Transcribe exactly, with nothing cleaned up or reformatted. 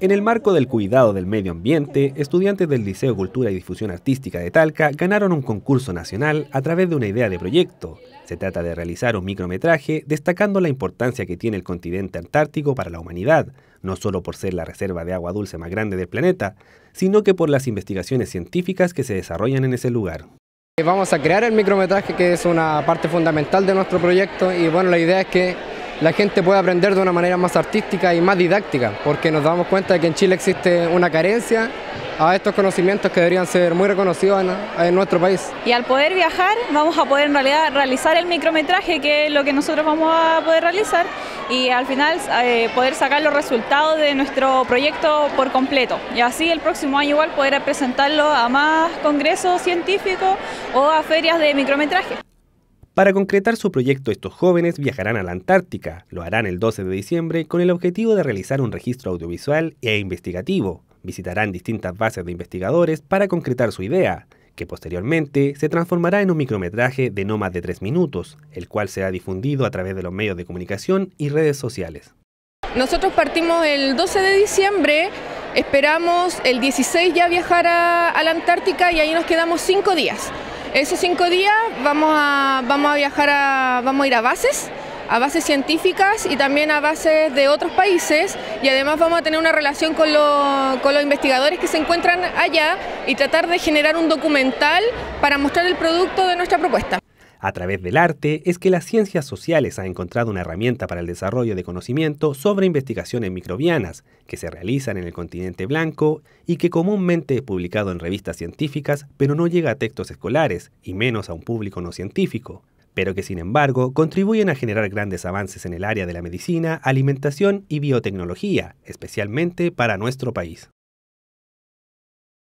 En el marco del cuidado del medio ambiente, estudiantes del Liceo Cultura y Difusión Artística de Talca ganaron un concurso nacional a través de una idea de proyecto. Se trata de realizar un micrometraje destacando la importancia que tiene el continente antártico para la humanidad, no solo por ser la reserva de agua dulce más grande del planeta, sino que por las investigaciones científicas que se desarrollan en ese lugar. Vamos a crear el micrometraje, que es una parte fundamental de nuestro proyecto, y bueno, la idea es que la gente pueda aprender de una manera más artística y más didáctica, porque nos damos cuenta de que en Chile existe una carencia a estos conocimientos que deberían ser muy reconocidos en, en nuestro país. Y al poder viajar vamos a poder en realidad realizar el micrometraje, que es lo que nosotros vamos a poder realizar, y al final eh, poder sacar los resultados de nuestro proyecto por completo, y así el próximo año igual poder presentarlo a más congresos científicos o a ferias de micrometraje. Para concretar su proyecto, estos jóvenes viajarán a la Antártica. Lo harán el doce de diciembre con el objetivo de realizar un registro audiovisual e investigativo. Visitarán distintas bases de investigadores para concretar su idea, que posteriormente se transformará en un micrometraje de no más de tres minutos, el cual será difundido a través de los medios de comunicación y redes sociales. Nosotros partimos el doce de diciembre, esperamos el dieciséis ya viajar a, a la Antártica y ahí nos quedamos cinco días. Esos cinco días vamos a, vamos a viajar a, vamos a ir a bases, a bases científicas y también a bases de otros países, y además vamos a tener una relación con, lo, con los investigadores que se encuentran allá y tratar de generar un documental para mostrar el producto de nuestra propuesta. A través del arte es que las ciencias sociales han encontrado una herramienta para el desarrollo de conocimiento sobre investigaciones microbianas que se realizan en el continente blanco y que comúnmente es publicado en revistas científicas, pero no llega a textos escolares y menos a un público no científico, pero que sin embargo contribuyen a generar grandes avances en el área de la medicina, alimentación y biotecnología, especialmente para nuestro país.